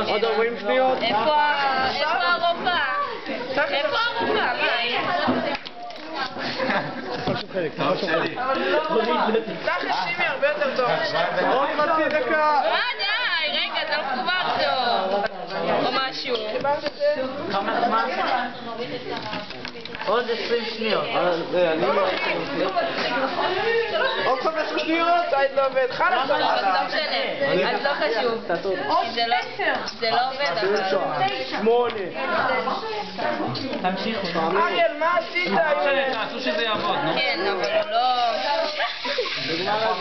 עוד 40 שניות. איפה הרופא? איפה הרופא? מה? שימי הרבה יותר טוב. עוד חצי דקה. די, רגע, זה לא מחובר טוב. או משהו. כמה זמן? עוד 20 שניות. עוד 15 שניות. סייד לא עובד. חלאס. לא משנה. אז לא חשוב. זה לא עובד אבל. 8. תמשיכו. אריאל, מה עשית? תעשו שזה יעבוד, נו. כן, אבל הוא לא...